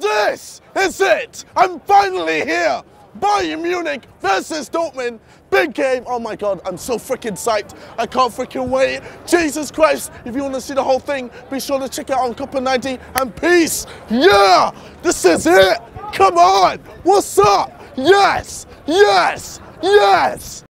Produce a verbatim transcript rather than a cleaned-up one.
This is it! I'm finally here! Bayern Munich versus Dortmund. Big game. Oh my god, I'm so freaking psyched. I can't freaking wait. Jesus Christ. If you want to see the whole thing, be sure to check it out on Copper ninety. And peace. Yeah! This is it! Come on! What's up? Yes! Yes! Yes!